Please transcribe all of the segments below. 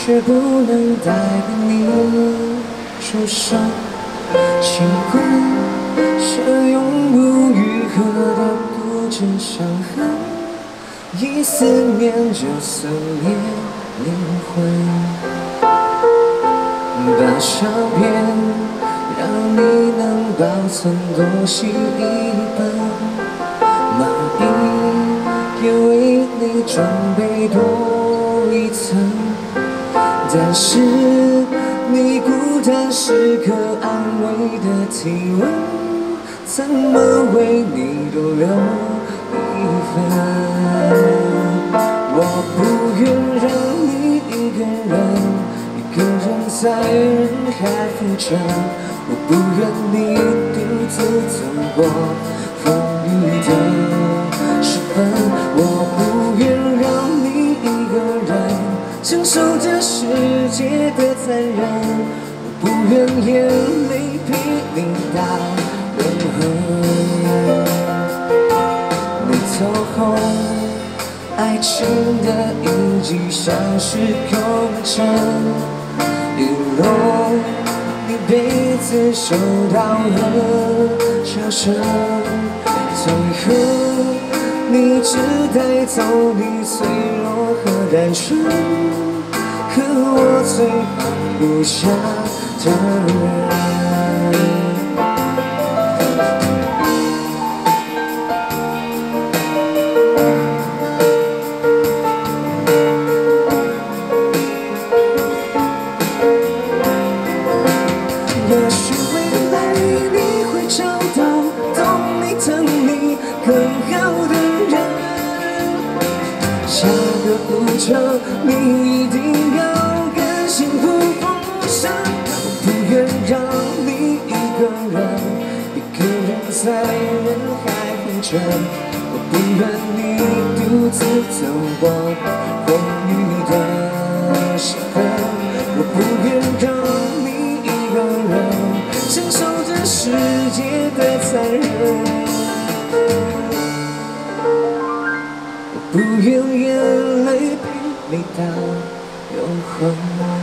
却不能带给你受伤。习惯是永不愈合的固执伤痕，一思念就撕裂灵魂。把相片让你能保存多写一本，蚂蚁也为你准备多一层。但是你孤单时刻安慰的体温，怎么为你多留一份？我不愿让你一个人在人海浮沉，我不愿你独自走过风雨的时分，我不愿让你一个人承受这世界的残忍，我不愿眼泪陪你到永恒。你走后，爱情的印记像是空城，一落你被子受到了笑声，最后你只带走你脆弱和单纯，和我最放不下的人。也许未来你会找到懂你疼你更好的人，下个不久你一定要更幸福丰盛。我不愿让你一个人在人海浮沉，我不愿你独自走过风雨的时分，我不愿让承受这世界的残忍，我不愿眼泪陪你到永恒。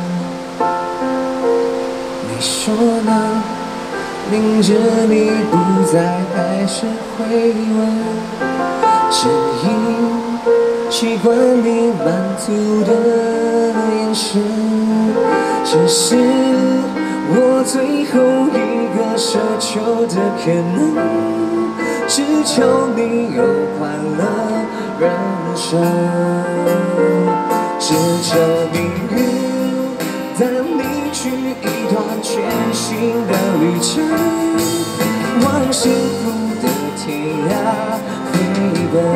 你说呢？明知你不在，还是会问，只因习惯你满足的眼神，只是我最后一个奢求的可能，只求你有快乐人生，只求你带你去一段全新的旅程，往幸福的天涯飞奔。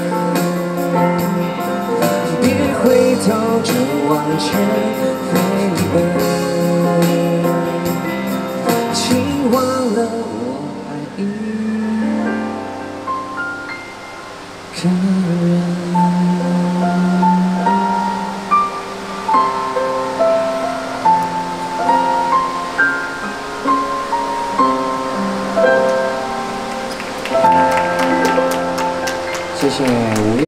别回头，就往前飞奔。忘了我爱一个人。谢谢吴